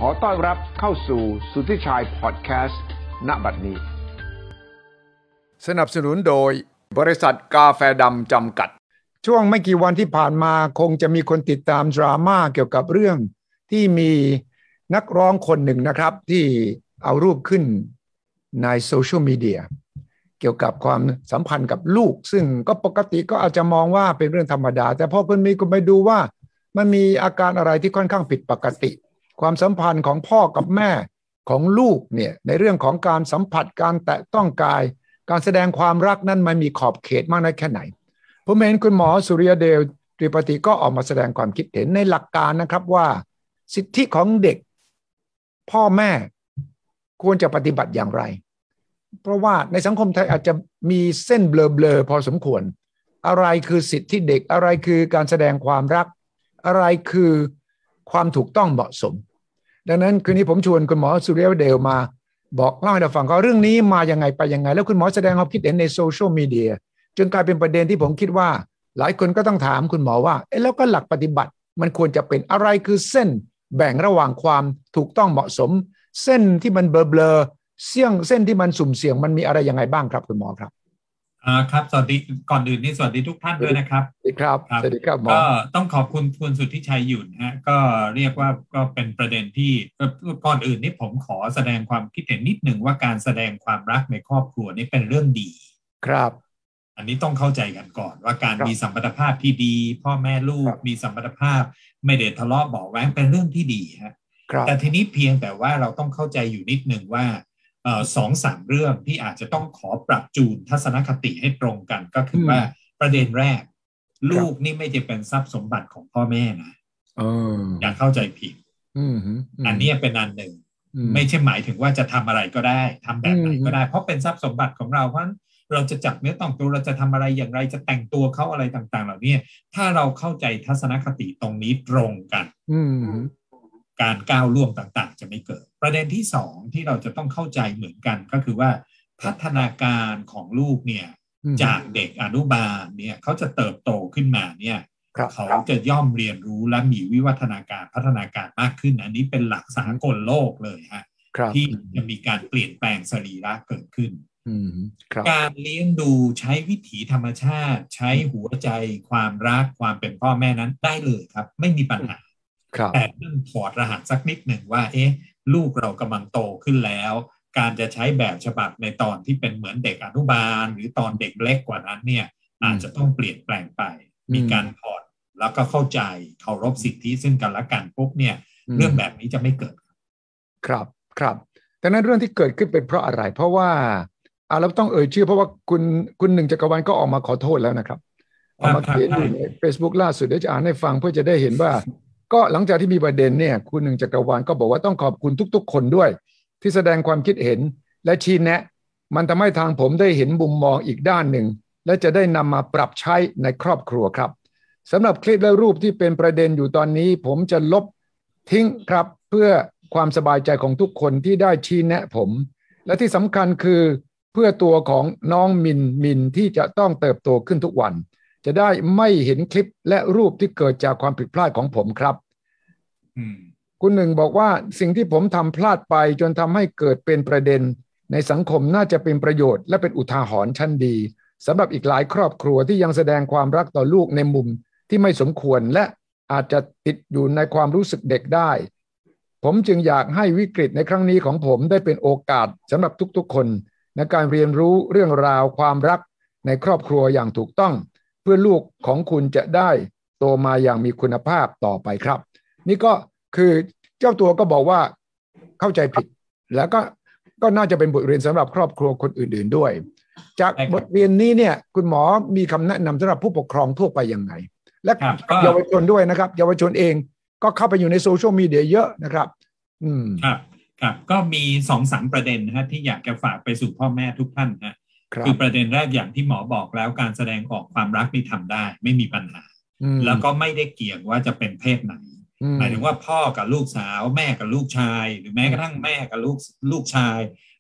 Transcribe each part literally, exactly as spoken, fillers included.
อต้อนรับเข้าสู่สุทธิชัยพอดแคสต์ณบัดนี้สนับสนุนโดยบริษัทกาแฟดำจำกัดช่วงไม่กี่วันที่ผ่านมาคงจะมีคนติดตามดราม่าเกี่ยวกับเรื่องที่มีนักร้องคนหนึ่งนะครับที่เอารูปขึ้นในโซเชียลมีเดียเกี่ยวกับความสัมพันธ์กับลูกซึ่งก็ปกติก็อาจจะมองว่าเป็นเรื่องธรรมดาแต่พอเพิ่นมีคนไปดูว่ามันมีอาการอะไรที่ค่อนข้างผิดปกติความสัมพันธ์ของพ่อกับแม่ของลูกเนี่ยในเรื่องของการสัมผัสการแตะต้องกายการแสดงความรักนั้นมันมีขอบเขตมากน้อยแค่ไหนผมเห็นคุณหมอสุริยเดชตรีปฏิก็ออกมาแสดงความคิดเห็นในหลักการนะครับว่าสิทธิของเด็กพ่อแม่ควรจะปฏิบัติอย่างไรเพราะว่าในสังคมไทยอาจจะมีเส้นเบลอๆพอสมควรอะไรคือสิทธิเด็กอะไรคือการแสดงความรักอะไรคือความถูกต้องเหมาะสมดังนั้นคืนนี้ผมชวนคุณหมอสุริยเดชมาบอกเล่าให้เราฟังว่าเรื่องนี้มายังไงไปยังไงแล้วคุณหมอแสดงความคิดเห็นในโซเชียลมีเดียจนกลายเป็นประเด็นที่ผมคิดว่าหลายคนก็ต้องถามคุณหมอว่าเอ๊ะแล้วก็หลักปฏิบัติมันควรจะเป็นอะไรคือเส้นแบ่งระหว่างความถูกต้องเหมาะสมเส้นที่มันเบลอๆเสี่ยงเส้นที่มันสุ่มเสี่ยงมันมีอะไรยังไงบ้างครับคุณหมอครับอ่าครับสวัสดีก่อนอื่นนี่สวัสดีทุกท่านด้วยนะครับสวัสดีครับสวัสดีครับหมอก็ต้องขอบคุณคุณสุทธิชัยหยุ่นฮะก็เรียกว่าก็เป็นประเด็นที่ก่อนอื่นนี่ผมขอแสดงความคิดเห็นนิดหนึ่งว่าการแสดงความรักในครอบครัวนี่เป็นเรื่องดีครับอันนี้ต้องเข้าใจกันก่อนว่าการมีสัมพันธภาพที่ดีพ่อแม่ลูกมีสัมพันธภาพไม่ได้ทะเลาะเบาะแว้งเป็นเรื่องที่ดีฮะแต่ทีนี้เพียงแต่ว่าเราต้องเข้าใจอยู่นิดหนึ่งว่าเอ่อสองสามเรื่องที่อาจจะต้องขอปรับจูนทัศนคติให้ตรงกันก็คือว่าประเด็นแรกลูกนี่ไม่จะเป็นทรัพย์สมบัติของพ่อแม่นะอย่าเข้าใจผิดอันนี้เป็นอันหนึ่งไม่ใช่หมายถึงว่าจะทำอะไรก็ได้ทำแบบไหนก็ได้เพราะเป็นทรัพย์สมบัติของเราเพราะเราจะจับเนื้อต้องตัวเราจะทำอะไรอย่างไรจะแต่งตัวเขาอะไรต่างๆเหล่านี้ถ้าเราเข้าใจทัศนคติตรงนี้ตรงกันการก้าวล่วงต่างๆจะไม่เกิดประเด็นที่สองที่เราจะต้องเข้าใจเหมือนกันก็คือว่าพัฒนาการของลูกเนี่ยจากเด็กอนุบาลเนี่ยเขาจะเติบโตขึ้นมาเนี่ยเขาจะย่อมเรียนรู้และมีวิวัฒนาการพัฒนาการมากขึ้นอันนี้เป็นหลักสากลโลกเลยฮะที่จะมีการเปลี่ยนแปลงสรีระเกิดขึ้นการเลี้ยงดูใช้วิถีธรรมชาติใช้หัวใจความรักความเป็นพ่อแม่นั้นได้เลยครับไม่มีปัญหาแต่ต้องถอดรหัสสักนิดหนึ่งว่าเอ๊ะลูกเรากำลังโตขึ้นแล้วการจะใช้แบบฉบับในตอนที่เป็นเหมือนเด็กอนุบาลหรือตอนเด็กเล็กกว่านั้นเนี่ยอาจจะต้องเปลี่ยนแปลงไปมีการถอดแล้วก็เข้าใจเคารพสิทธิซึ่งกันและกันปุ๊บเนี่ยเรื่องแบบนี้จะไม่เกิดครับครับแต่นั้นเรื่องที่เกิดขึ้นเป็นเพราะอะไรเพราะว่าอ่าเราต้องเอ่ยชื่อเพราะว่าคุณคุณหนึ่งจักรวาลก็ออกมาขอโทษแล้วนะครับออกมาเขียนอยู่ใน Facebook ล่าสุดเดี๋ยวจะอ่านให้ฟังเพื่อจะได้เห็นว่าก็หลังจากที่มีประเด็นเนี่ยคุณหนึ่งจักรวาลก็บอกว่าต้องขอบคุณทุกๆคนด้วยที่แสดงความคิดเห็นและชี้แนะมันทำให้ทางผมได้เห็นมุมมองอีกด้านหนึ่งและจะได้นำมาปรับใช้ในครอบครัวครับสำหรับคลิปและรูปที่เป็นประเด็นอยู่ตอนนี้ผมจะลบทิ้งครับเพื่อความสบายใจของทุกคนที่ได้ชี้แนะผมและที่สำคัญคือเพื่อตัวของน้องมินมินที่จะต้องเติบโตขึ้นทุกวันจะได้ไม่เห็นคลิปและรูปที่เกิดจากความผิดพลาดของผมครับคุณหนึ่งบอกว่าสิ่งที่ผมทำพลาดไปจนทำให้เกิดเป็นประเด็นในสังคมน่าจะเป็นประโยชน์และเป็นอุทาหรณ์ชั้นดีสำหรับอีกหลายครอบครัวที่ยังแสดงความรักต่อลูกในมุมที่ไม่สมควรและอาจจะติดอยู่ในความรู้สึกเด็กได้ผมจึงอยากให้วิกฤตในครั้งนี้ของผมได้เป็นโอกาสสำหรับทุกๆคนในการเรียนรู้เรื่องราวความรักในครอบครัวอย่างถูกต้องเพื่อลูกของคุณจะได้โตมาอย่างมีคุณภาพต่อไปครับนี่ก็คือเจ้าตัวก็บอกว่าเข้าใจผิดแล้วก็ก็น่าจะเป็นบทเรียนสำหรับครอบครัวคนอื่นๆด้วยจากบทเรียนนี้เนี่ยคุณหมอมีคำแนะนำสำหรับผู้ปกครองทั่วไปยังไงและเยาวชนด้วยนะครับเยาวชนเองก็เข้าไปอยู่ในโซเชียลมีเดียเยอะนะครับอืมครับครับก็มีสองสามประเด็นนะฮะที่อยากจะฝากไปสู่พ่อแม่ทุกท่านนะคือประเด็นแรกอย่างที่หมอบอกแล้วการแสดงออกความรักนี่ทำได้ไม่มีปัญหาแล้วก็ไม่ได้เกี่ยงว่าจะเป็นเพศไหนหมายถึงว่าพ่อกับลูกสาวแม่กับลูกชายหรือแม้กระทั่งแม่กับลูกลูกชาย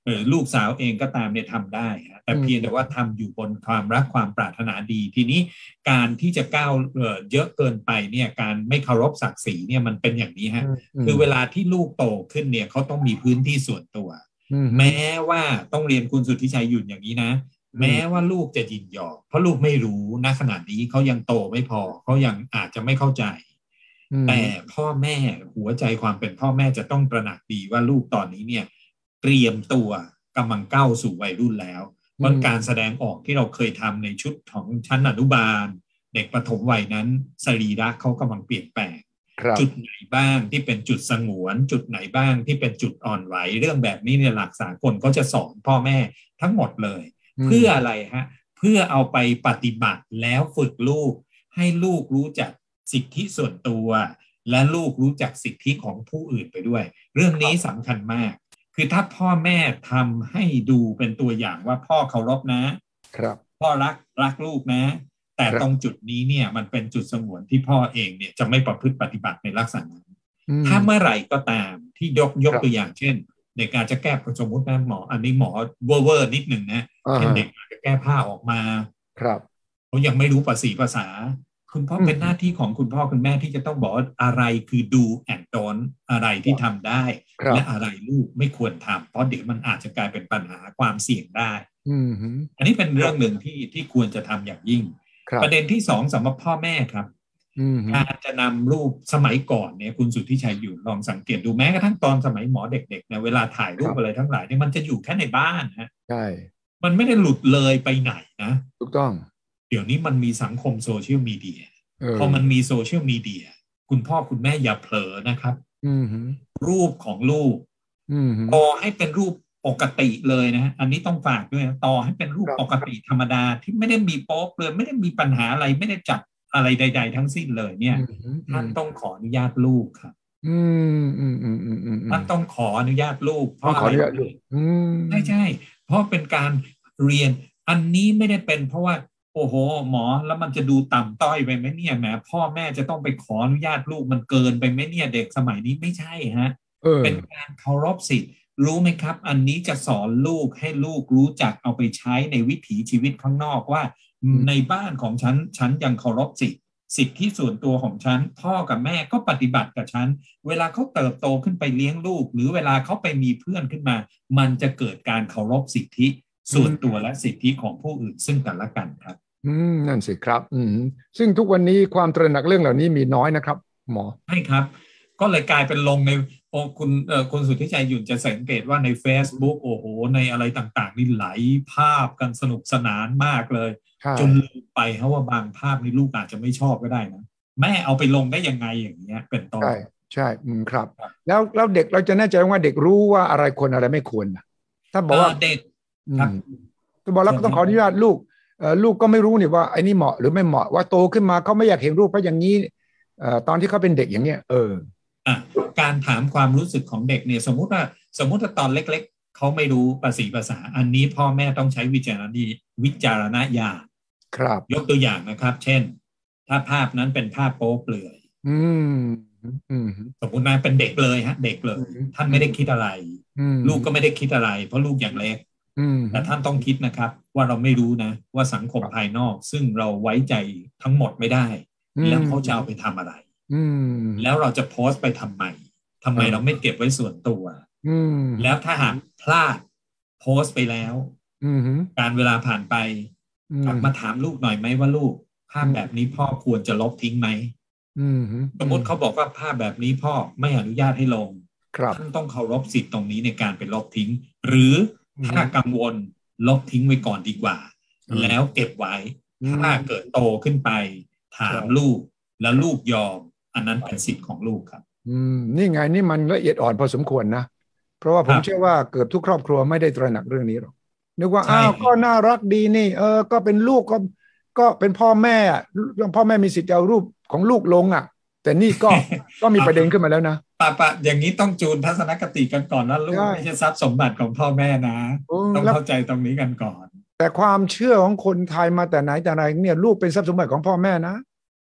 เออลูกสาวเองก็ตามเนี่ยทำได้แต่เพียงแต่ว่าทำอยู่บนความรักความปรารถนาดีทีนี้การที่จะก้าวเอ่อเยอะเกินไปเนี่ยการไม่เคารพศักดิ์ศรีเนี่ยมันเป็นอย่างนี้ฮะคือเวลาที่ลูกโตขึ้นเนี่ยเขาต้องมีพื้นที่ส่วนตัวแม้ว่าต้องเรียนคุณสุทธิชัยหยุ่นอย่างนี้นะแม้ว่าลูกจะยินยอมเพราะลูกไม่รู้ณขนาดนี้เขายังโตไม่พอเขายังอาจจะไม่เข้าใจแต่พ่อแม่หัวใจความเป็นพ่อแม่จะต้องตระหนักดีว่าลูกตอนนี้เนี่ยเตรียมตัวกำลังก้าวสู่วัยรุ่นแล้วเพราะการแสดงออกที่เราเคยทำในชุดของชั้นอนุบาลเด็กประถมวัยนั้นสรีระเขากำลังเปลี่ยนแปลงจุดไหนบ้างที่เป็นจุดสงวนจุดไหนบ้างที่เป็นจุดอ่อนไหวเรื่องแบบนี้เนี่ยหลักสากลก็จะสอนพ่อแม่ทั้งหมดเลยเพื่ออะไรฮะเพื่อเอาไปปฏิบัติแล้วฝึกลูกให้ลูกรู้จักสิทธิส่วนตัวและลูกรู้จักสิทธิของผู้อื่นไปด้วยเรื่องนี้สำคัญมากคือถ้าพ่อแม่ทำให้ดูเป็นตัวอย่างว่าพ่อเคารพนะครับพ่อรักรักลูกนะแต่ตรงจุดนี้เนี่ยมันเป็นจุดสงวนที่พ่อเองเนี่ยจะไม่ประพฤติปฏิบัติในลักษณะนั้นถ้าเมื่อไหร่ก็ตามที่ยกยกตัวอย่างเช่นเด็กอาจจะแก้สมมตินะหมออันนี้หมอเวอร์เวอร์นิดหนึ่งนะเช่นเด็กอาจจะแก้ผ้าออกมาครับเขายังไม่รู้ภาษีภาษาคุณพ่อเป็นหน้าที่ของคุณพ่อคุณแม่ที่จะต้องบอกอะไรคือดูแอนดอนอะไรที่ทำได้และอะไรลูกไม่ควรทำเพราะเดี๋ยวมันอาจจะกลายเป็นปัญหาความเสี่ยงได้อันนี้เป็นเรื่องหนึ่งที่ที่ควรจะทำอย่างยิ่งประเด็นที่สองสำหรับพ่อแม่ครับการจะนำรูปสมัยก่อนเนี่ยคุณสุทธิชัยอยู่ลองสังเกตดูแม้กระทั่งตอนสมัยหมอเด็กๆเนี่ยเวลาถ่ายรูปอะไรทั้งหลายเนี่ยมันจะอยู่แค่ในบ้านฮะใช่มันไม่ได้หลุดเลยไปไหนนะถูกต้องเดี๋ยวนี้มันมีสังคมโซเชียลมีเดียพอมันมีโซเชียลมีเดียคุณพ่อคุณแม่อย่าเผลอนะครับรูปของลูกต่อให้เป็นรูปปกติเลยนะอันนี้ต้องฝากด้วยต่อให้เป็นรูปปกติธรรมดาที่ไม่ได้มีโป๊ปเลยไม่ได้มีปัญหาอะไรไม่ได้จับอะไรใดๆทั้งสิ้นเลยเนี่ยท่านต้องขออนุญาตลูกครับท่านต้องขออนุญาตลูกเพราะอะไรใช่ใช่เพราะเป็นการเรียนอันนี้ไม่ได้เป็นเพราะว่าโอ้โหหมอแล้วมันจะดูต่ำต้อยไปไหมเนี่ยแหมพ่อแม่จะต้องไปขออนุญาตลูกมันเกินไปไหมเนี่ยเด็กสมัยนี้ไม่ใช่ฮะเป็นการเคารพสิทธิ์รู้ไหมครับอันนี้จะสอนลูกให้ลูกรู้จักเอาไปใช้ในวิถีชีวิตข้างนอกว่าในบ้านของฉันฉันยังเคารพสิทธิ์สิทธิส่วนตัวของฉันพ่อกับแม่ก็ปฏิบัติกับฉันเวลาเขาเติบโตขึ้นไปเลี้ยงลูกหรือเวลาเขาไปมีเพื่อนขึ้นมามันจะเกิดการเคารพสิทธิส่วนตัวและสิทธิของผู้อื่นซึ่งกันและกันครับอืมนั่นสิครับอืมซึ่งทุกวันนี้ความตระหนักเรื่องเหล่านี้มีน้อยนะครับหมอใช่ครับก็เลยกลายเป็นลงในโอ้คุณเอ่อคุณสุทธิชัยหยุ่นจะสังเกตว่าใน Facebook โอ้โหในอะไรต่างๆนี่ไหลภาพกันสนุกสนานมากเลยจนลืมไปเพราะว่าบางภาพนี่ลูกอาจจะไม่ชอบก็ได้นะแม่เอาไปลงได้ยังไงอย่างเงี้ยเป็นต้นใช่ใช่อืมครับแล้วแล้วเด็กเราจะแน่ใจว่าเด็กรู้ว่าอะไรควรอะไรไม่ควรนะถ้าบอกว่าเด็กครับถ้าบอกแล้วก็ต้องขออนุญาตลูกลูกก็ไม่รู้นี่ว่าไอ้นี่เหมาะหรือไม่เหมาะว่าโตขึ้นมาเขาไม่อยากเห็นรูปเพราะอย่างนี้ตอนที่เขาเป็นเด็กอย่างเงี้ยเอออ่ะการถามความรู้สึกของเด็กเนี่ยสมมุติว่าสมมุติว่าตอนเล็กๆเขาไม่รู้ภาษีภาษาอันนี้พ่อแม่ต้องใช้วิจารณญาณวิจารณญาณครับยกตัวอย่างนะครับเช่นถ้าภาพนั้นเป็นภาพโป๊เปลือยอืมอืมสมมุตินะเป็นเด็กเลยฮะเด็กเลยท่านไม่ได้คิดอะไรลูกก็ไม่ได้คิดอะไรเพราะลูกอย่างเล็กแต่ท่านต้องคิดนะครับว่าเราไม่รู้นะว่าสังคมภายนอกซึ่งเราไว้ใจทั้งหมดไม่ได้แล้วเขาจะเอาไปทำอะไรแล้วเราจะโพสต์ไปทำไมทำไมเราไม่เก็บไว้ส่วนตัวแล้วถ้าหากพลาดโพสต์ไปแล้วการเวลาผ่านไปกลับมาถามลูกหน่อยไหมว่าลูกภาพแบบนี้พ่อควรจะลบทิ้งไหมสมมติเขาบอกว่าภาพแบบนี้พ่อไม่อนุญาตให้ลงท่านต้องเคารพสิทธิ์ตรงนี้ในการไปลบทิ้งหรือถ้ากังวลลบทิ้งไว้ก่อนดีกว่าแล้วเก็บไว้ถ้าเกิดโตขึ้นไปถามลูกแล้วลูกยอมอันนั้นเป็นสิทธิ์ของลูกครับอืมนี่ไงนี่มันละเอียดอ่อนพอสมควรนะเพราะว่าผมเชื่อว่าเกือบทุกครอบครัวไม่ได้ตระหนักเรื่องนี้หรอกนึกว่าอ้าวก็น่ารักดีนี่เออก็เป็นลูกก็ก็เป็นพ่อแม่เรื่องพ่อแม่มีสิทธิ์เอารูปของลูกลงอ่ะแต่นี่ก็ก็มีประเด็นขึ้นมาแล้วนะปะปะอย่างนี้ต้องจูนทัศนคติกันก่อนนะลูกไม่ใช่ทรัพย์สมบัติของพ่อแม่นะต้องเข้าใจตรงนี้กันก่อนแต่ความเชื่อของคนไทยมาแต่ไหนแต่ไรเนี่ยลูกเป็นทรัพย์สมบัติของพ่อแม่นะ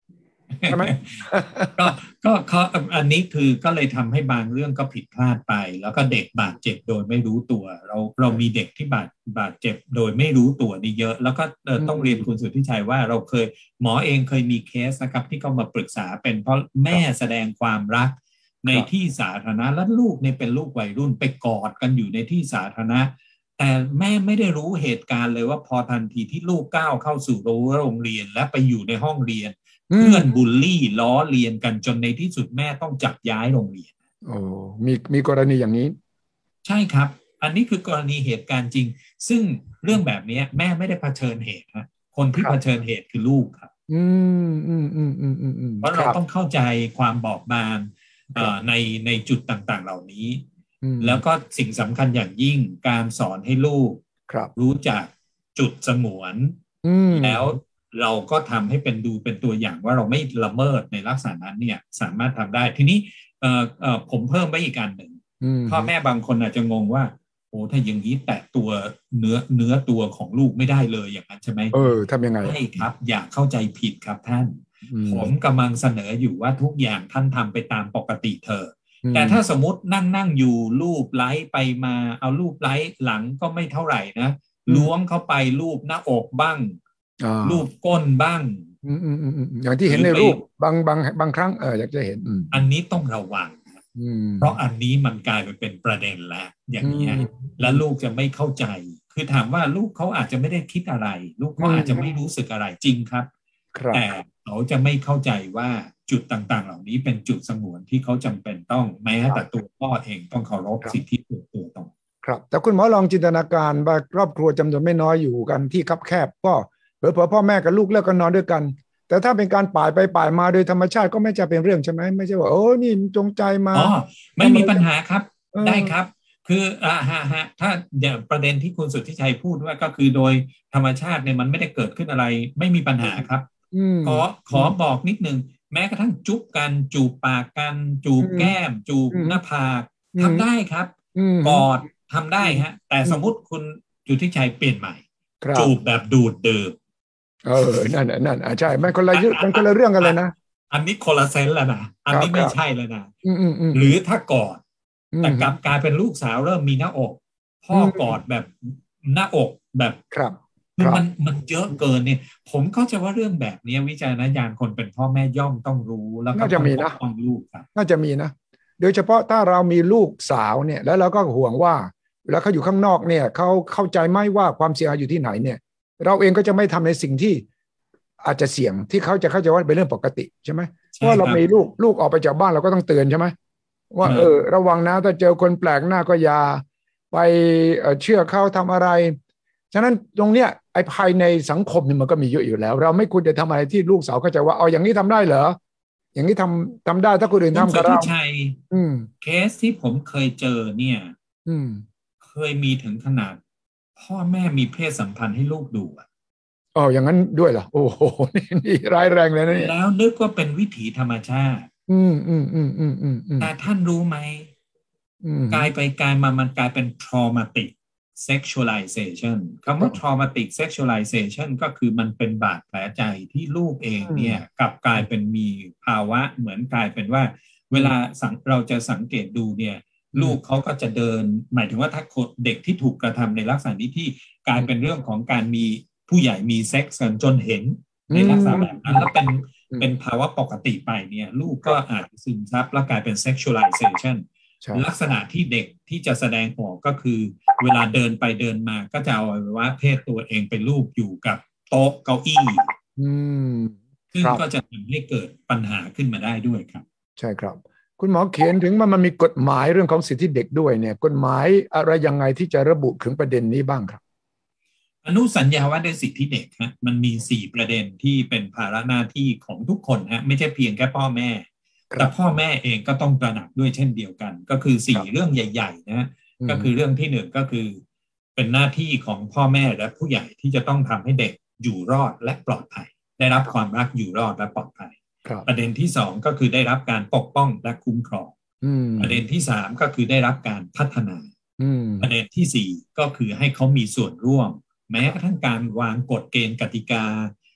ใช่ไหมก็ก็เขาอันนี้คือก็เลยทำให้บางเรื่องก็ผิดพลาดไปแล้วก็เด็กบาดเจ็บโดยไม่รู้ตัวเราเรามีเด็กที่บาดบาดเจ็บโดยไม่รู้ตัวนี่เยอะแล้วก็ต้องเรียนคุณสุทธิชัยว่าเราเคยหมอเองเคยมีเคสนะครับที่เขามาปรึกษาเป็นเพราะแม่แสดงความรักในที่สาธารณะแล้วลูกเนี่ยเป็นลูกวัยรุ่นไปกอดกันอยู่ในที่สาธารณะแต่แม่ไม่ได้รู้เหตุการณ์เลยว่าพอทันทีที่ลูกก้าวเข้าสู่โรงเรียนและไปอยู่ในห้องเรียนเพื่อนบูลลี่ล้อเลียนกันจนในที่สุดแม่ต้องจับย้ายโรงเรียนโอ้มีมีกรณีอย่างนี้ใช่ครับอันนี้คือกรณีเหตุการณ์จริงซึ่งเรื่องแบบนี้แม่ไม่ได้เผชิญเหตุฮะคนที่เผชิญเหตุคือลูกครับอืมอืมอืมอืมอืมอืมเพราะเราต้องเข้าใจความบอบบางในในจุดต่างๆเหล่านี้แล้วก็สิ่งสำคัญอย่างยิ่งการสอนให้ลูกรู้จักจุดสงวนแล้วเราก็ทำให้เป็นดูเป็นตัวอย่างว่าเราไม่ละเมิดในลักษณะนั้นเนี่ยสามารถทำได้ทีนี้เอ่อเอ่อผมเพิ่มไปอีกอันหนึ่งพ่อแม่บางคนอาจจะงงว่าโอ้ถ้าอย่างนี้แตะตัวเนื้อเนื้อตัวของลูกไม่ได้เลยอย่างนั้นใช่ไหมเออทำยังไงใช่ครับอย่าเข้าใจผิดครับท่านผมกำลังเสนออยู่ว่าทุกอย่างท่านทำไปตามปกติเถอะแต่ถ้าสมมตินั่งนั่งอยู่รูปไล้ไปมาเอารูปไล้หลังก็ไม่เท่าไหร่นะล้วงเข้าไปรูปหน้าอกบ้างรูปก้นบ้างอืมอืมอืมอย่างที่เห็นในรูปบางบางบางครั้งเอออยากจะเห็นอันนี้ต้องระวังเพราะอันนี้มันกลายไปเป็นประเด็นแล้วอย่างนี้และลูกจะไม่เข้าใจคือถามว่าลูกเขาอาจจะไม่ได้คิดอะไรลูกเขาอาจจะไม่รู้สึกอะไรจริงครับแต่เขาจะไม่เข้าใจว่าจุดต่างๆเหล่านี้เป็นจุดสงวนที่เขาจำเป็นต้องแม้แต่ตัวพ่อเองต้องเคารพสิทธิส่วนตัวต้องครับแต่คุณหมอลองจินตนาการว่าครอบครัวจำนวนไม่น้อยอยู่กันที่คับแคบก็เผลอๆพ่อแม่กับลูกเลิกกันนอนด้วยกันแต่ถ้าเป็นการป่ายไปป่ายมาโดยธรรมชาติก็ไม่จะเป็นเรื่องใช่ไหมไม่ใช่ว่าโอ้นี่จงใจมาอ๋อไม่มีปัญหาครับได้ครับคืออ่าฮะฮะถ้าอย่างประเด็นที่คุณสุทธิชัยพูดว่าก็คือโดยธรรมชาติเนี่ยมันไม่ได้เกิดขึ้นอะไรไม่มีปัญหาครับขอขอบอกนิดนึงแม้กระทั่งจุ๊บกันจูบปากกันจูบแก้มจูบหน้าผากทำได้ครับกอดทำได้ฮะแต่สมมุติคุณสุทธิชัยเปลี่ยนใหม่จูบแบบดูดดื่มเออนั่นนั่นอ่ะใช่มันคนละมันคนละเรื่องกันเลยนะอันนี้คนละเซนแล้วนะอันนี้ไม่ใช่แล้วนะหรือถ้ากอดแต่กลับกลายเป็นลูกสาวเริ่มมีหน้าอกพ่อกอดแบบหน้าอกแบบครับมันมันเยอะเกินเนี่ยผมเข้าใจว่าเรื่องแบบนี้วิจารณญาณคนเป็นพ่อแม่ย่อมต้องรู้แล้วก็ต้องปกป้องลูกครับน่าจะมีนะโดยเฉพาะถ้าเรามีลูกสาวเนี่ยแล้วเราก็ห่วงว่าเวลาเขาอยู่ข้างนอกเนี่ยเขาเข้าใจไหมว่าความเสี่ยงอยู่ที่ไหนเนี่ยเราเองก็จะไม่ทำในสิ่งที่อาจจะเสี่ยงที่เขาจะเข้าใจว่าเป็นเรื่องปกติใช่ไหมเพราะเรามีลูกลูกออกไปจากบ้านเราก็ต้องเตือนใช่ไหมว่าเออระวังนะถ้าเจอคนแปลกหน้าก็อย่าไปเชื่อเขาทำอะไรฉะนั้นตรงเนี้ยไอ้ภายในสังคมนี่มันก็มีเยอะอยู่แล้วเราไม่ควรจะทำอะไรที่ลูกสาวเข้าใจว่าเอาอย่างนี้ทำได้เหรออย่างนี้ทำทำได้ถ้าคนอื่นทำกับเราเคสที่ผมเคยเจอเนี่ยเคยมีถึงขนาดพ่อแม่มีเพศสัมพันธ์ให้ลูกดูอ่ะอ๋ออย่างนั้นด้วยเหรอโอ้โหนี่นี่ร้ายแรงเลยนะเนี่ยแล้วนึกว่าเป็นวิถีธรรมชาติอืมอืมอืมอืมอืมแต่ท่านรู้ไหมกลายไปกลายมามันกลายเป็น traumatic sexualization คำว่า traumatic sexualization ก็คือมันเป็นบาดแผลใจที่ลูกเองเนี่ยกลับกลายเป็นมีภาวะเหมือนกลายเป็นว่าเวลาเราจะสังเกตดูเนี่ยลูกเขาก็จะเดินหมายถึงว่าถ้าเด็กที่ถูกกระทำในลักษณะนี้ที่กลายเป็นเรื่องของการมีผู้ใหญ่มีเซ็กซ์กันจนเห็นในลักษณะแบบนั้นแล้วเป็นเป็นภาวะปกติไปเนี่ยลูกก็อาจจะซึมซับแล้วกลายเป็น sexualization ลักษณะที่เด็กที่จะแสดงออกก็คือเวลาเดินไปเดินมาก็จะเอาอวัยวะเพศตัวเองไปลูบอยู่กับโต๊ะเก้าอี้ซึ่งก็จะทำให้เกิดปัญหาขึ้นมาได้ด้วยครับใช่ครับคุณหมอเขียนถึงว่ามันมีกฎหมายเรื่องของสิทธิเด็กด้วยเนี่ยกฎหมายอะไรยังไงที่จะระบุถึงประเด็นนี้บ้างครับอนุสัญญาว่าด้วยสิทธิเด็กฮะมันมีสี่ประเด็นที่เป็นภาระหน้าที่ของทุกคนฮะไม่ใช่เพียงแค่พ่อแม่แต่พ่อแม่เองก็ต้องตระหนักด้วยเช่นเดียวกันก็คือสี่เรื่องใหญ่ๆนะก็คือเรื่องที่หนึ่งก็คือเป็นหน้าที่ของพ่อแม่และผู้ใหญ่ที่จะต้องทำให้เด็กอยู่รอดและปลอดภัยได้รับความรักอยู่รอดและปลอดภัยประเด็นที่สองก็คือได้รับการปกป้องและคุ้มครองประเด็นที่สามก็คือได้รับการพัฒนาประเด็นที่สี่ก็คือให้เขามีส่วนร่วมแม้กระทั่งการวางกฎเกณฑ์กติกา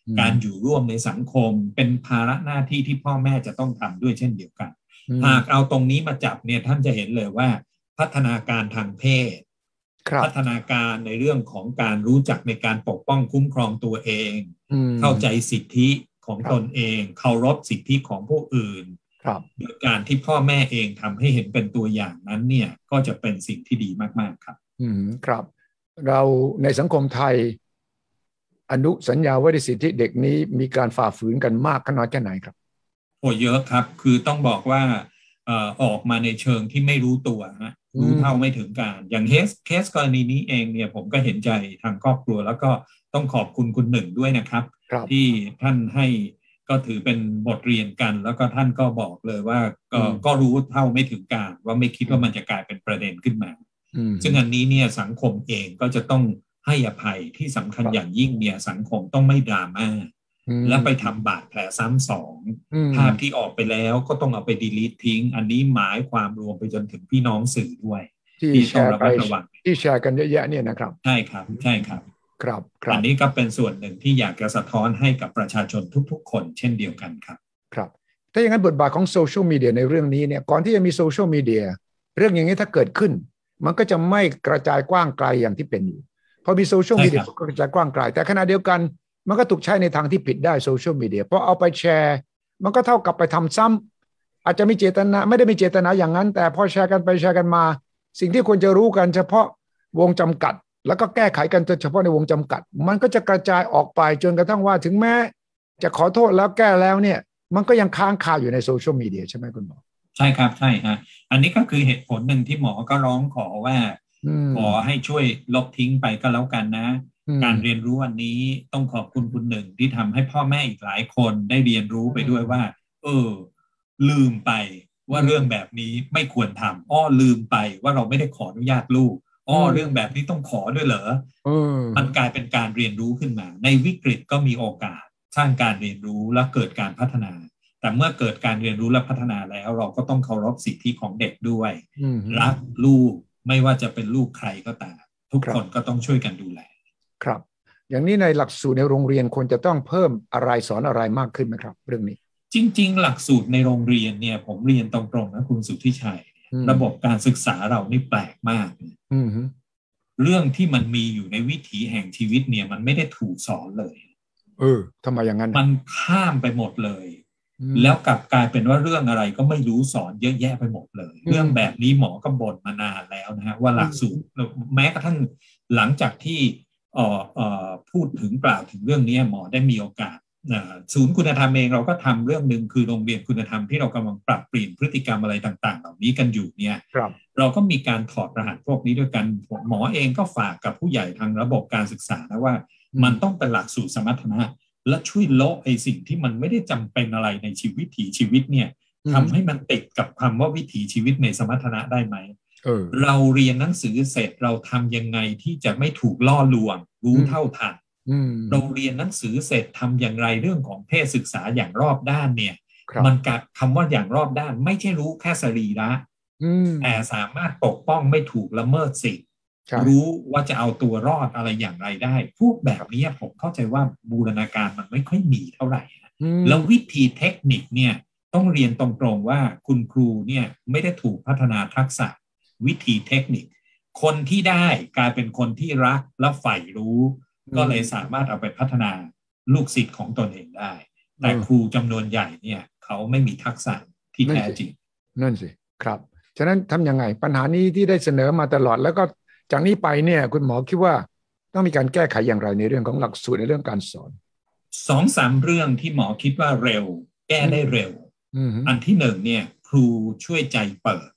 การอยู่ร่วมในสังคมเป็นภาระหน้าที่ที่พ่อแม่จะต้องทำด้วยเช่นเดียวกันหากเอาตรงนี้มาจับเนี่ยท่านจะเห็นเลยว่าพัฒนาการทางเพศพัฒนาการในเรื่องของการรู้จักในการปกป้องคุ้มครองตัวเองเข้าใจสิทธิของตนเองเคารพสิทธิของผู้อื่นโดยการที่พ่อแม่เองทำให้เห็นเป็นตัวอย่างนั้นเนี่ยก็จะเป็นสิ่งที่ดีมากๆครับอืมครับเราในสังคมไทยอนุสัญญาว่าด้วยสิทธิเด็กนี้มีการฝ่าฝืนกันมากขนาดแค่ไหนครับโอ้เยอะครับคือต้องบอกว่าเอ่อออกมาในเชิงที่ไม่รู้ตัวฮะรู้เท่าไม่ถึงการอย่างเคสเคสกรณีนี้เองเนี่ยผมก็เห็นใจทางครอบครัวแล้วก็ต้องขอบคุณคุณหนึ่งด้วยนะครับที่ท่านให้ก็ถือเป็นบทเรียนกันแล้วก็ท่านก็บอกเลยว่าก็ก็รู้เท่าไม่ถึงการว่าไม่คิดว่ามันจะกลายเป็นประเด็นขึ้นมาซึ่งอันนี้เนี่ยสังคมเองก็จะต้องให้อภัยที่สำคัญอย่างยิ่งเนี่ยสังคมต้องไม่ดราม่าและไปทำบาดแผลซ้ำสองภาพที่ออกไปแล้วก็ต้องเอาไปดีลีททิ้งอันนี้หมายความรวมไปจนถึงพี่น้องสื่อด้วยที่ต้องระมัดระวังที่แชร์กันเยอะแยะเนี่ยนะครับใช่ครับใช่ครับครับอันนี้ก็เป็นส่วนหนึ่งที่อยากจะสะท้อนให้กับประชาชนทุกๆคนเช่นเดียวกันครับครับถ้าอย่างนั้นบทบาทของโซเชียลมีเดียในเรื่องนี้เนี่ยก่อนที่จะมีโซเชียลมีเดียเรื่องอย่างนี้ถ้าเกิดขึ้นมันก็จะไม่กระจายกว้างไกลอย่างที่เป็นอยู่พอมีโซเชียลมีเดียก็กระจายกว้างไกลแต่ขณะเดียวกันมันก็ถูกใช้ในทางที่ผิดได้โซเชียลมีเดียเพราะเอาไปแชร์มันก็เท่ากับไปทำซ้ำอาจจะมีเจตนาไม่ได้มีเจตนาอย่างนั้นแต่พอแชร์กันไปแชร์กันมาสิ่งที่ควรจะรู้กันเฉพาะวงจำกัดแล้วก็แก้ไขกันเฉพาะในวงจำกัดมันก็จะกระจายออกไปจนกระทั่งว่าถึงแม้จะขอโทษแล้วแก้แล้วเนี่ยมันก็ยังค้างคาอยู่ในโซเชียลมีเดียใช่ไหมคุณหมอใช่ครับใช่ฮะอันนี้ก็คือเหตุผลหนึ่งที่หมอก็ร้องขอว่าขอให้ช่วยลบทิ้งไปก็แล้วกันนะการเรียนรู้อันนี้ต้องขอบคุณคุณหนึ่งที่ทำให้พ่อแม่อีกหลายคนได้เรียนรู้ไปด้วยว่าเออลืมไปว่าเรื่องแบบนี้ไม่ควรทำอ้อลืมไปว่าเราไม่ได้ขออนุญาตลูกอ้อเรื่องแบบนี้ต้องขอด้วยเหรอมันกลายเป็นการเรียนรู้ขึ้นมาในวิกฤตก็มีโอกาสสร้างการเรียนรู้และเกิดการพัฒนาแต่เมื่อเกิดการเรียนรู้และพัฒนาแล้วเราก็ต้องเคารพสิทธิของเด็กด้วยรักลูกไม่ว่าจะเป็นลูกใครก็ตามทุกคนก็ต้องช่วยกันดูแลครับอย่างนี้ในหลักสูตรในโรงเรียนควรจะต้องเพิ่มอะไรสอนอะไรมากขึ้นไหมครับเรื่องนี้จริงๆหลักสูตรในโรงเรียนเนี่ยผมเรียนตรงๆนะคุณสุทธิชัยระบบการศึกษาเรานี่แปลกมากเรื่องที่มันมีอยู่ในวิถีแห่งชีวิตเนี่ยมันไม่ได้ถูกสอนเลยเออทำไมอย่างนั้นมันข้ามไปหมดเลยแล้วกลับกลายเป็นว่าเรื่องอะไรก็ไม่รู้สอนเยอะแยะไปหมดเลยเรื่องแบบนี้หมอก็บ่นมานานแล้วนะฮะว่าหลักสูตรแม้กระทั่งหลังจากที่เอ่อเอ่อพูดถึงกล่าวถึงเรื่องนี้หมอได้มีโอกาสศูนย์คุณธรรมเองเราก็ทำเรื่องหนึ่งคือโรงเรียนคุณธรรมที่เรากำลังปรับเปลี่ยนพฤติกรรมอะไรต่างๆเหล่านี้กันอยู่เนี่ยเราก็มีการถอดรหัสพวกนี้ด้วยกันหมอเองก็ฝากกับผู้ใหญ่ทางระบบการศึกษานะว่ามันต้องเป็นหลักสูตรสมรรถนะและช่วยโละไอ้สิ่งที่มันไม่ได้จำเป็นอะไรในชีวิตวิถีชีวิตเนี่ยทำให้มันติดกับคำว่าวิถีชีวิตในสมรรถนะได้ไหม เออ เราเรียนหนังสือเสร็จเราทำยังไงที่จะไม่ถูกล่อลวงรู้เท่าทันเราเรียนหนังสือเสร็จทำอย่างไรเรื่องของเพศศึกษาอย่างรอบด้านเนี่ยมันกับคำว่าอย่างรอบด้านไม่ใช่รู้แค่สรีระแต่สามารถปกป้องไม่ถูกละเมิดสิทธิ์รู้ว่าจะเอาตัวรอดอะไรอย่างไรได้พวกแบบนี้ผมเข้าใจว่าบูรณาการมันไม่ค่อยมีเท่าไหร่แล้ววิธีเทคนิคเนี่ยต้องเรียนตรงๆว่าคุณครูเนี่ยไม่ได้ถูกพัฒนาทักษะวิธีเทคนิคคนที่ได้กลายเป็นคนที่รักและใฝ่รู้ก็เลยสามารถเอาไปพัฒนาลูกศิษย์ของตนเองได้แต่ครูจำนวนใหญ่เนี่ยเขาไม่มีทักษะที่แท้จริงนั่นสิครับฉะนั้นทำยังไงปัญหานี้ที่ได้เสนอมาตลอดแล้วก็จากนี้ไปเนี่ยคุณหมอคิดว่าต้องมีการแก้ไขอย่างไรในเรื่องของหลักสูตรในเรื่องการสอนสองสามเรื่องที่หมอคิดว่าเร็วแก้ได้เร็วอันที่หนึ่งเนี่ยครูช่วยใจเปิด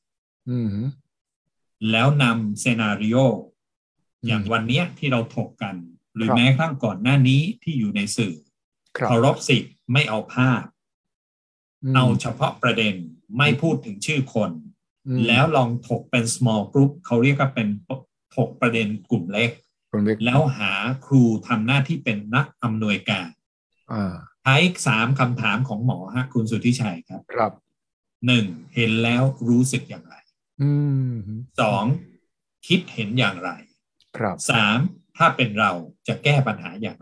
แล้วนำเซนาริโออย่างวันนี้ที่เราถกกันหรือแม้กระทั่งก่อนหน้านี้ที่อยู่ในสื่อเคารพสิทธิ์ไม่เอาภาพเอาเฉพาะประเด็นไม่พูดถึงชื่อคนแล้วลองถกเป็น small group เขาเรียกว่าเป็นถกประเด็นกลุ่มเล็กแล้วหาครูทำหน้าที่เป็นนักอำนวยการใช้สามคำถามของหมอฮะคุณสุทธิชัยครับครับหนึ่งเห็นแล้วรู้สึกอย่างไรสองคิดเห็นอย่างไรครับสามถ้าเป็นเราจะแก้ปัญหาอย่างไร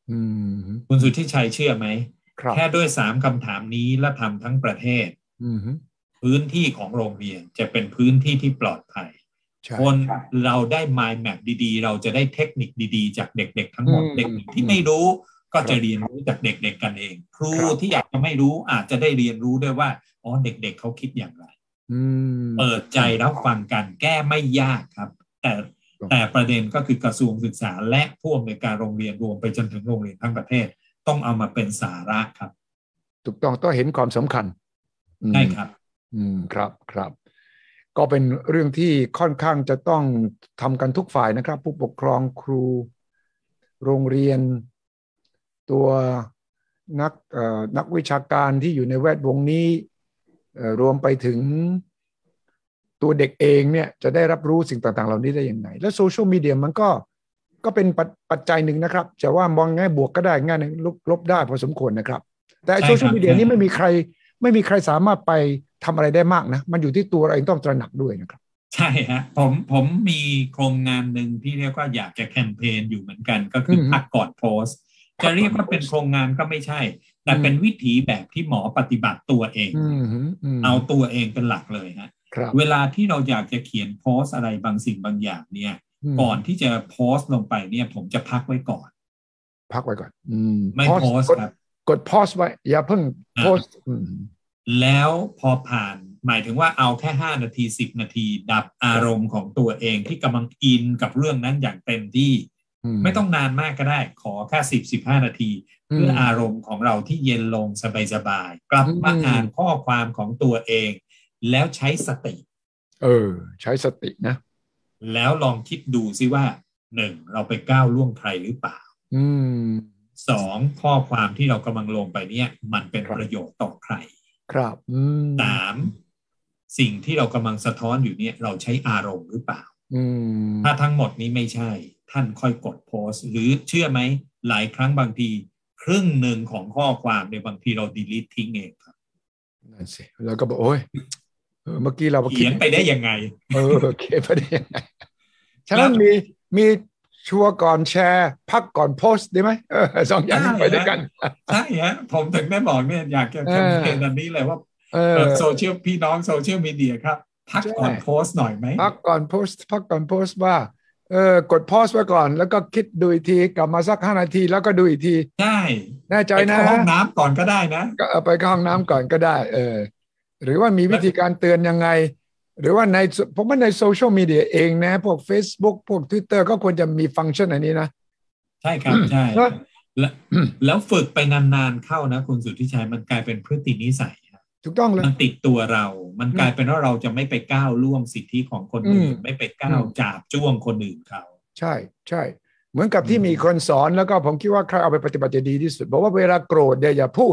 อืมคุณสุทธิชัยเชื่อไหมครับแค่ด้วยสามคำถามนี้และทำทั้งประเทศอืมพื้นที่ของโรงเรียนจะเป็นพื้นที่ที่ปลอดภัยใช่คนเราได้ mind map ดีๆเราจะได้เทคนิคดีๆจากเด็กๆทั้งหมดอืมเด็กที่ไม่รู้ก็ครับจะเรียนรู้จากเด็กๆกันเองครูครับที่อยากจะไม่รู้อาจจะได้เรียนรู้ด้วยว่าอ๋อเด็กๆเขาคิดอย่างไรอืมเปิดใจรับฟังกันแก้ไม่ยากครับแต่แต่ประเด็นก็คือกระทรวงศึกษาและผู้อำนวยการโรงเรียนรวมไปจนถึงโรงเรียนทั้งประเทศต้องเอามาเป็นสาระครับถูกต้องต้องเห็นความสำคัญอืมใช่ครับอืมครับครับก็เป็นเรื่องที่ค่อนข้างจะต้องทำกันทุกฝ่ายนะครับผู้ปกครองครูโรงเรียนตัวนักเอ่อนักวิชาการที่อยู่ในแวดวงนี้เอ่อรวมไปถึงตัวเด็กเองเนี่ยจะได้รับรู้สิ่งต่างๆเหล่านี้ได้ยังไงและโซเชียลมีเดียมันก็ก็เป็นปัจจัยหนึ่งนะครับจะว่ามองแง่บวกก็ได้แง่ลบลบได้พอสมควรนะครับแต่โซเชียลมีเดียนี้ไม่มีใครไม่มีใครสามารถไปทำอะไรได้มากนะมันอยู่ที่ตัวเราเองต้องตระหนักด้วยนะครับใช่ฮะผมผมมีโครงงานหนึ่งที่เรียกว่าอยากจะแคมเปญอยู่เหมือนกันก็คือพักก่อนโพสต์จะเรียกว่าเป็นโครงงานก็ไม่ใช่แต่เป็นวิถีแบบที่หมอปฏิบัติตัวเองเอาตัวเองเป็นหลักเลยฮะเวลาที่เราอยากจะเขียนโพสต์อะไรบางสิ่งบางอย่างเนี่ยก่อนที่จะโพสต์ลงไปเนี่ยผมจะพักไว้ก่อนพักไว้ก่อนไม่โพสต์ครับกดโพสต์ไว้อย่าเพิ่งโพสต์แล้วพอผ่านหมายถึงว่าเอาแค่ห้านาทีสิบนาทีดับอารมณ์ของตัวเองที่กำลังอินกับเรื่องนั้นอย่างเต็มที่ไม่ต้องนานมากก็ได้ขอแค่สิบสิบห้านาทีเพื่ออารมณ์ของเราที่เย็นลงสบายๆกลับมาอ่านข้อความของตัวเองแล้วใช้สติเออใช้สตินะแล้วลองคิดดูซิว่าหนึ่งเราไปก้าวล่วงใครหรือเปล่าอืมสองข้อความที่เรากำลังลงไปเนี่ยมันเป็นประโยชน์ต่อใครครับสามสิ่งที่เรากำลังสะท้อนอยู่เนี่ยเราใช้อารมณ์หรือเปล่าถ้าทั้งหมดนี้ไม่ใช่ท่านค่อยกดโพสต์หรือเชื่อไหมหลายครั้งบางทีครึ่งหนึ่งของข้อความในบางทีเรา delete ทิ้งเองครับนั่นสิแล้วก็บอกโอ้ยเมื่อกี้เราเขียนไปได้ยังไงเออเขียนไปได้ยังไงฉะนั้นมีมีชัวร์ก่อนแชร์พักก่อนโพสต์ได้ไหมเออสองอย่างไปด้วยกันใช่ฮะผมถึงได้บอกเนี่ยอยากจะแคมเปญอันนี้เลยว่าโซเชียลพี่น้องโซเชียลมีเดียครับพักก่อนโพสต์หน่อยไหมพักก่อนโพสต์พักก่อนโพสต์ว่าเออกดโพสต์ไว้ก่อนแล้วก็คิดดูอีกทีกลับมาสักห้านาทีแล้วก็ดูอีกทีใช่แน่ใจนะไปเข้าห้องน้ำก่อนก็ได้นะก็ไปเข้าห้องน้ำก่อนก็ได้เออหรือว่ามีวิธีการเตือนยังไงหรือว่าในผมว่าในโซเชียลมีเดียเองนะพวก Facebook พวก Twitter ก็ควรจะมีฟังก์ชันอันนี้นะใช่ครับใช่แล้วแล้วฝึกไปนานๆเข้านะคุณสุทธิชัยมันกลายเป็นพฤตินิสัยถูกต้องเลยมันติดตัวเรามันกลายเป็นว่าเราจะไม่ไปก้าวล่วงสิทธิของคนอื่นไม่ไปก้าวจาบจ้วงคนอื่นเขาใช่ใช่เหมือนกับที่มีคนสอนแล้วก็ผมคิดว่าใครเอาไปปฏิบัติจะดีที่สุดบอกว่าเวลาโกรธเนี่ยอย่าพูด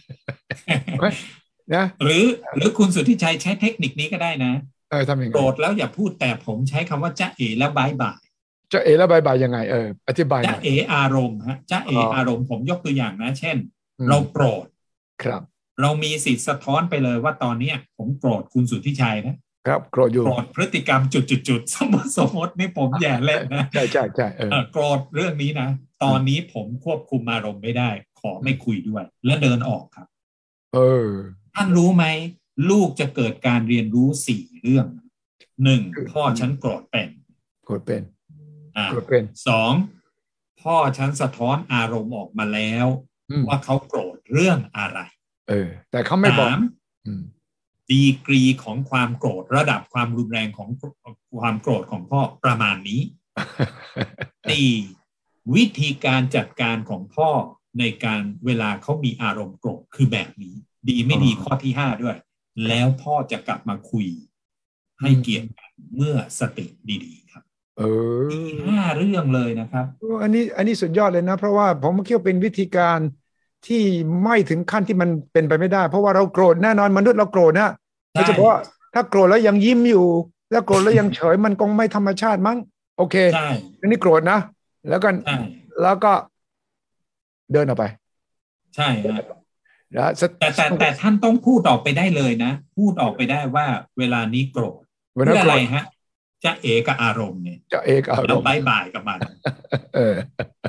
นะหรือหรือคุณสุทธิชัยใช้เทคนิคนี้ก็ได้นะเออทำยังไงโกรธแล้วอย่าพูดแต่ผมใช้คำว่าจ๊ะเอ๋แล้วบายบายจ๊ะเอ๋แล้วบายบายยังไงเอออธิบายหน่อยจ๊ะเอ๋อารมณ์ฮะจ๊ะเอ๋อารมณ์ผมยกตัวอย่างนะเช่นเราโกรธครับเรามีสิทธิ์สะท้อนไปเลยว่าตอนนี้ผมโกรธคุณสุทธิชัยนะครับโกรธอยู่โกรธพฤติกรรมจุดๆๆสมมติสมมตินี่ผมแย่เล่นนะใช่ใช่ใช่เออโกรธเรื่องนี้นะตอนนี้ผมควบคุมอารมณ์ไม่ได้ขอไม่คุยด้วยและเดินออกครับเออท่านรู้ไหมลูกจะเกิดการเรียนรู้สี่เรื่องหนึ่งพ่อฉันโกรธเป็นโกรธเป็นอ่าโกรธเป็นสองพ่อฉันสะท้อนอารมณ์ออกมาแล้วว่าเขาโกรธเรื่องอะไรเออแต่เขาไม่บอกดีกรีของความโกรธระดับความรุนแรงของความโกรธของพ่อประมาณนี้ สี่วิธีการจัดการของพ่อในการเวลาเขามีอารมณ์โกรธคือแบบนี้ดีไม่ดีข้อที่ห้าด้วยแล้วพ่อจะกลับมาคุยให้เกียรติกันเมื่อสติดีๆครับเออห้าเรื่องเลยนะครับอันนี้อันนี้สุดยอดเลยนะเพราะว่าผมคิดว่าเป็นวิธีการที่ไม่ถึงขั้นที่มันเป็นไปไม่ได้เพราะว่าเราโกรธแน่นอนมนุษย์เราโกรธนะโดยเฉพาะถ้าโกรธแล้วยังยิ้มอยู่แล้วโกรธแล้วยังเฉยมันคงไม่ธรรมชาติมั้งโอเคใช่อันนี้โกรธนะแล้วก็แล้วก็เดินออกไปใช่ฮะแต่แต่แต่ท่านต้องพูดออกไปได้เลยนะพูดออกไปได้ว่าเวลานี้โกรธเพื่ออะไรฮะจะเอกับอารมณ์เนี่ยจะเอกอารมณ์แล้วบายบายกับมันเออ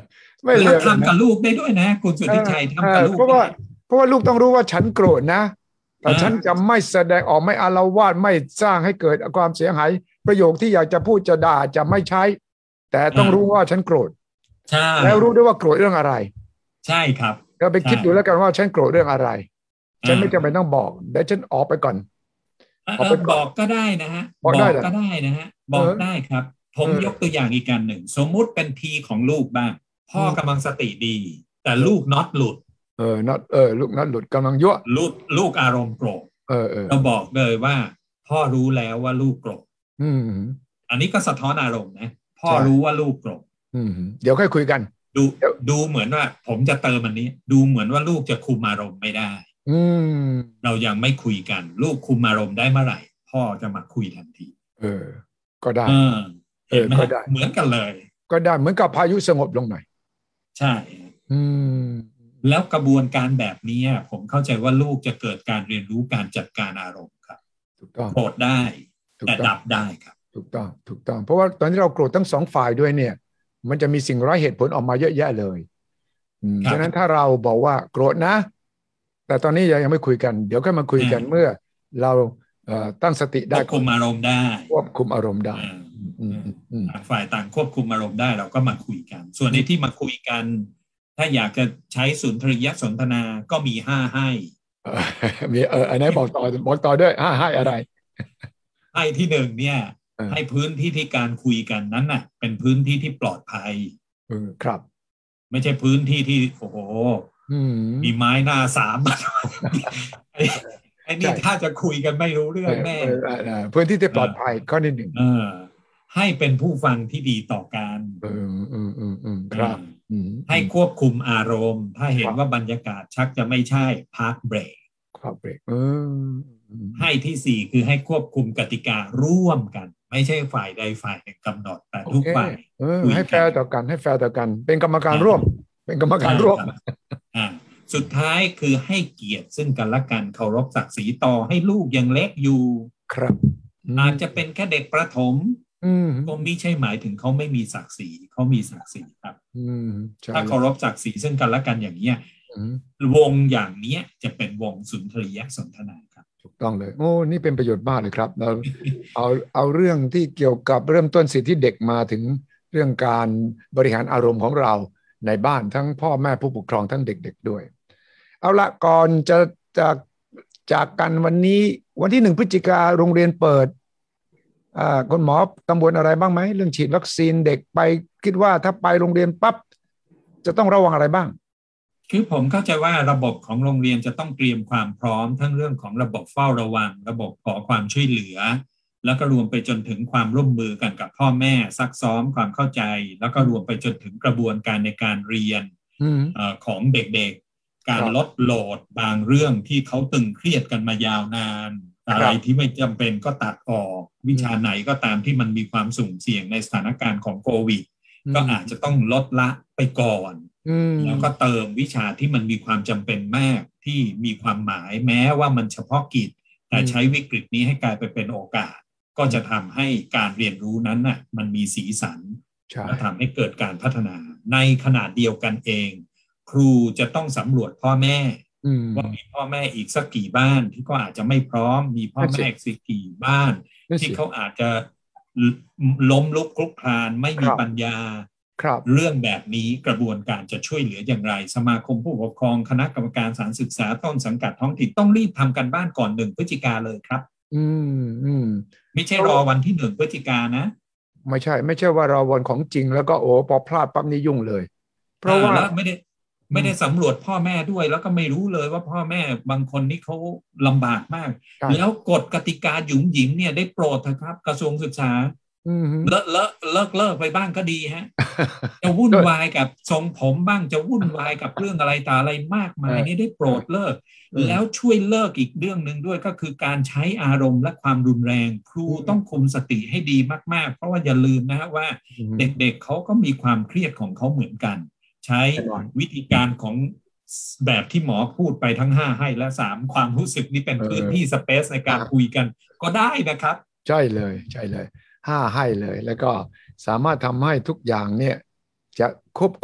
ไม่เลแล้ววทำกับลูกได้ด้วยนะคุณสุทธิชัยทำกับลูกเพราะว่าเพราะว่าลูกต้องรู้ว่าฉันโกรธนะแต่ฉันจะไม่แสดงออกไม่อาละวาดไม่สร้างให้เกิดความเสียหายประโยคที่อยากจะพูดจะด่าจะไม่ใช้แต่ต้องรู้ว่าฉันโกรธใช่แล้วรู้ด้วยว่าโกรธเรื่องอะไรใช่ครับเราไปคิดดูแล้วกันว่าฉันโกรธเรื่องอะไรฉันไม่จำเป็นต้องบอกเดี๋ยวฉันออกไปก่อนออกไปบอกก็ได้นะฮะบอกก็ได้นะฮะบอกได้ครับผมยกตัวอย่างอีกการหนึ่งสมมุติเป็นทีของลูกบ้างพ่อกำลังสติดีแต่ลูกน็อตหลุดเออน็อตเออลูกน็อตหลุดกำลังยั่วลูกลูกอารมณ์โกรธเออเออเราบอกเลยว่าพ่อรู้แล้วว่าลูกโกรธอืมอันนี้ก็สะท้อนอารมณ์นะพ่อรู้ว่าลูกโกรธอืมเดี๋ยวค่อยคุยกันดูดูเหมือนว่าผมจะเติมอันนี้ดูเหมือนว่าลูกจะคุมอารมณ์ไม่ได้อืมเรายังไม่คุยกันลูกคุมอารมณ์ได้เมื่อไหร่พ่อจะมาคุยทันทีเออก็ได้เห็นไหมเหมือนกันเลยก็ได้เหมือนกับพายุสงบลงหน่อยใช่อืมแล้วกระบวนการแบบนี้ผมเข้าใจว่าลูกจะเกิดการเรียนรู้การจัดการอารมณ์ครับถูกต้องโกรธได้แต่ดับได้ครับถูกต้องถูกต้องเพราะว่าตอนที่เราโกรธทั้งสองฝ่ายด้วยเนี่ยมันจะมีสิ่งไร้เหตุผลออกมาเยอะแยะเลยฉะนั้นถ้าเราบอกว่าโกรธนะแต่ตอนนี้ยังไม่คุยกันเดี๋ยวค่อยมาคุยกันเมื่อเราตั้งสติได้ควบคุมอารมณ์ได้ควบคุมอารมณ์ได้ฝ่ายต่างควบคุมอารมณ์ได้เราก็มาคุยกันส่วนในที่มาคุยกันถ้าอยากจะใช้สุนทรียสนทนาก็มีห้าให้มีเอออันนี้บอกต่อบอกต่อด้วยห้าให้อะไรให้ที่หนึ่งเนี่ยให้พื้นที่ที่การคุยกันนั้นน่ะเป็นพื้นที่ที่ปลอดภัยครับไม่ใช่พื้นที่ที่โอ้โหมีไม้หน้าสามไอ้นี่ถ้าจะคุยกันไม่รู้เรื่องแน่พื้นที่ที่ปลอดภัยข้อที่หนึ่งให้เป็นผู้ฟังที่ดีต่อกันครับให้ควบคุมอารมณ์ถ้าเห็นว่าบรรยากาศชักจะไม่ใช่พักเบรกพักเบรกให้ที่สี่คือให้ควบคุมกติการ่วมกันไม่ใช่ฝ่ายใดฝ่ายหนึ่งกำหนดแต่ทุกฝ่ายให้แฟร์ต่อกันให้แฟร์ต่อกันเป็นกรรมการร่วมเป็นกรรมการร่วมสุดท้ายคือให้เกียรติซึ่งกันและกันเคารพศักดิ์ศรีต่อให้ลูกยังเล็กอยู่ครับอาจจะเป็นแค่เด็กประถมก็ไม่ใช่หมายถึงเขาไม่มีศักดิ์ศรีเขามีศักดิ์ศรีครับถ้าเคารพศักดิ์ศรีซึ่งกันและกันอย่างเนี้ยวงอย่างนี้จะเป็นวงสุนทรียสนทนาครับถูกต้องเลยโอ้นี่เป็นประโยชน์มากเลยครับเราเอาเอาเรื่องที่เกี่ยวกับเริ่มต้นสิทธิเด็กมาถึงเรื่องการบริหารอารมณ์ของเราในบ้านทั้งพ่อแม่ผู้ปกครองทั้งเด็กๆด้วยเอาละก่อนจะจากจากกันวันนี้วันที่หนึ่งพฤศจิกาโรงเรียนเปิดอ่าคุณหมอกังวลอะไรบ้างไหมเรื่องฉีดวัคซีนเด็กไปคิดว่าถ้าไปโรงเรียนปั๊บจะต้องระวังอะไรบ้างคือผมเข้าใจว่าระบบของโรงเรียนจะต้องเตรียมความพร้อมทั้งเรื่องของระบบเฝ้าระวังระบบขอความช่วยเหลือแล้วก็รวมไปจนถึงความร่วมมือกันกับพ่อแม่ซักซ้อมความเข้าใจแล้วก็รวมไปจนถึงกระบวนการในการเรียนของเด็กๆการลดโหลดบางเรื่องที่เขาตึงเครียดกันมายาวนานอะไรที่ไม่จำเป็นก็ตัดออกวิชาไหนก็ตามที่มันมีความสุ่มเสี่ยงในสถานการณ์ของโควิดก็อาจจะต้องลดละไปก่อนแล้วก็เติมวิชาที่มันมีความจำเป็นมากที่มีความหมายแม้ว่ามันเฉพาะกิจแต่ใช้วิกฤตนี้ให้กลายไปเป็นโอกาสก็จะทำให้การเรียนรู้นั้นน่ะมันมีสีสันและทำให้เกิดการพัฒนาในขนาดเดียวกันเองครูจะต้องสำรวจพ่อแม่ว่ามีพ่อแม่อีกสักกี่บ้านที่ก็อาจจะไม่พร้อมมีพ่อแม่อีกสักกี่บ้านที่เขาอาจจะล้มลุกคลุกคลานไม่มีปัญญาเรื่องแบบนี้กระบวนการจะช่วยเหลืออย่างไรสมาคมผู้ปกครองคณะกรรมการสถานศึกษาต้นสังกัดท้องถิ่นต้องรีบทำกันบ้านก่อนหนึ่งพฤศจิกาเลยครับอืมอืมไม่ใช่รอวันที่หนึ่งพฤศจิกานะไม่ใช่ไม่ใช่ว่ารอวันของจริงแล้วก็โอ้พอพลาดปั๊บนี่ยุ่งเลยเพราะว่าไม่ได้ไม่ได้สำรวจพ่อแม่ด้วยแล้วก็ไม่รู้เลยว่าพ่อแม่บางคนนี่เขาลำบากมากแล้วกฎกติกาหยุมหยิมเนี่ยได้โปรดเถอะครับกระทรวงศึกษาเลิกเลิกเลิกเลิกไปบ้างก็ดีฮะจะวุ่นวายกับทรงผมบ้างจะวุ่นวายกับเรื่องอะไรต่ออะไรมากมายนี่ได้โปรดเลิกแล้วช่วยเลิกอีกเรื่องหนึ่งด้วยก็คือการใช้อารมณ์และความรุนแรงครูต้องคุมสติให้ดีมากๆเพราะว่าอย่าลืมนะฮะว่าเด็กๆ เ, เขาก็มีความเครียดของเขาเหมือนกันใช้วิธีการของแบบที่หมอพูดไปทั้งห้าให้และสามความรู้สึกนี่เป็นพื้นที่สเปซในการคุยกันก็ได้นะครับใช่เลยใช่เลยห้าให้เลยแล้วก็สามารถทำให้ทุกอย่างเนี่ยจะควบคุม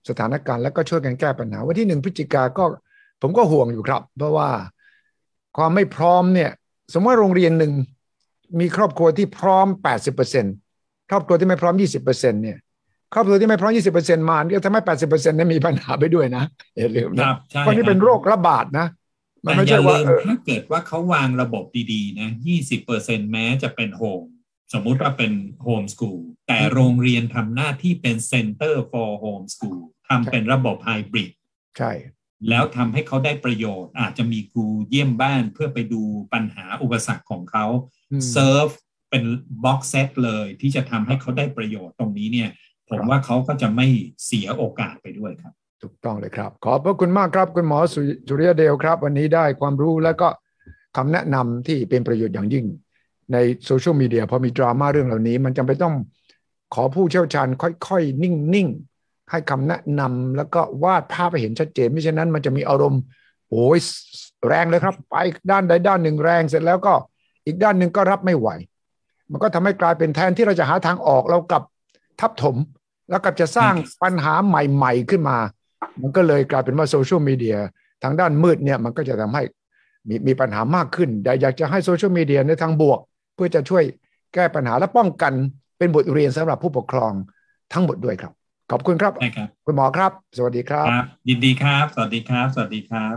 สถานการณ์แล้วก็ช่วยกันแก้ปัญหาวันที่หนึ่งพฤศจิกาก็ผมก็ห่วงอยู่ครับเพราะว่าความไม่พร้อมเนี่ยสมมติว่าโรงเรียนหนึ่งมีครอบครัวที่พร้อม แปดสิบเปอร์เซ็นต์ ครอบครัวที่ไม่พร้อม ยี่สิบเปอร์เซ็นต์ เนี่ยครอบครัวที่ไม่พร้อม ยี่สิบเปอร์เซ็นต์ มาก็ทำให้ แปดสิบเปอร์เซ็นต์ นั้นมีปัญหาไปด้วยนะอย่าลืมนะเพราะนี่เป็นโรคระบาดนะมันไม่ใช่ว่าถ้าเกิดว่าเขาวางระบบดีๆนะ ยี่สิบเปอร์เซ็นต์ แม้จะเป็นโฮมสมมุติว่าเป็นโฮมสคูลแต่โรงเรียนทำหน้าที่เป็น Center for Home School ทำเป็นระบบไฮบริดใช่แล้วทำให้เขาได้ประโยชน์อาจจะมีครูเยี่ยมบ้านเพื่อไปดูปัญหาอุปสรรคของเขาเซิร์ฟเป็นบ็อกเซตเลยที่จะทำให้เขาได้ประโยชน์ตรงนี้เนี่ยผมว่าเขาก็จะไม่เสียโอกาสไปด้วยครับถูกต้องเลยครับขอบพระคุณมากครับคุณหมอสุริยเดลครับวันนี้ได้ความรู้และก็คำแนะนำที่เป็นประโยชน์อย่างยิ่งในโซเชียลมีเดียพอมีดราม่าเรื่องเหล่านี้มันจำเป็นต้องขอผู้เชี่ยวชาญค่อยๆนิ่งๆให้คำแนะนำแล้วก็วาดภาพให้เห็นชัดเจนไม่เช่นนั้นมันจะมีอารมณ์โอ้ยแรงเลยครับไปด้านใดด้านหนึ่งแรงเสร็จแล้วก็อีกด้านหนึ่งก็รับไม่ไหวมันก็ทำให้กลายเป็นแทนที่เราจะหาทางออกเรากลับทับถมแล้วก็จะสร้างปัญหาใหม่ๆขึ้นมามันก็เลยกลายเป็นว่าโซเชียลมีเดียทางด้านมืดเนี่ยมันก็จะทำให้มีมีปัญหามากขึ้นแต่อยากจะให้โซเชียลมีเดียในทางบวกเพื่อจะช่วยแก้ปัญหาและป้องกันเป็นบทเรียนสำหรับผู้ปกครองทั้งหมดด้วยครับขอบคุณครับคุณหมอครับสวัสดีครับยินดีครับสวัสดีครับสวัสดีครับ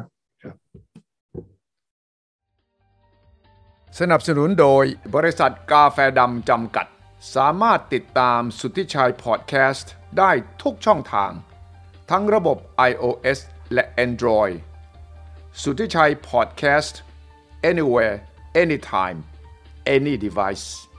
สนับสนุนโดยบริษัทกาแฟดำจำกัดสามารถติดตามสุทธิชัยพอดแคสต์ได้ทุกช่องทางทั้งระบบ iOS และ Android สุทธิชัยพอดแคสต์ anywhere anytime any device